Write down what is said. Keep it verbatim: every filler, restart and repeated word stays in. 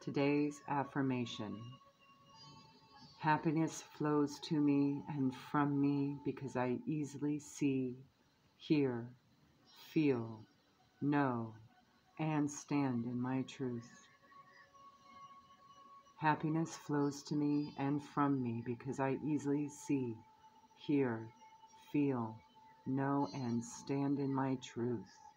Today's affirmation. Happiness flows to me and from me because I easily see, hear, feel, know, and stand in my truth. Happiness flows to me and from me because I easily see, hear, feel, know, and stand in my truth.